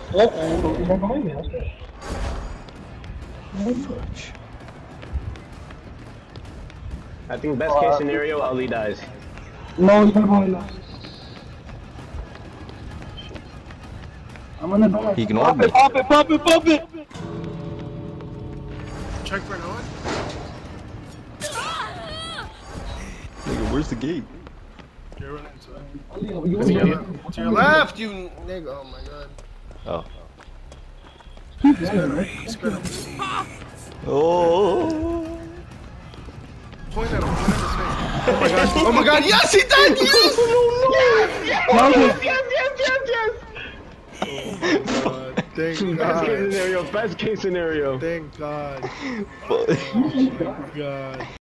Oh, he's right behind me. That's good. I think best case scenario, Ali dies. No, he's right behind us. I'm gonna die. He ignored me. Pop it, pop it, pop it, pop it! Check for Noah. Nigga, where's the gate? You're running into it. You To your left, you nigga. Oh my god. Oh. He's gonna Oh. point at him. Point at his face. Oh my god. Oh my god. Yes, he died. Yes. Yes! Oh god. Thank Best case God. scenario, best case scenario. Thank God. Fuck. Oh my god.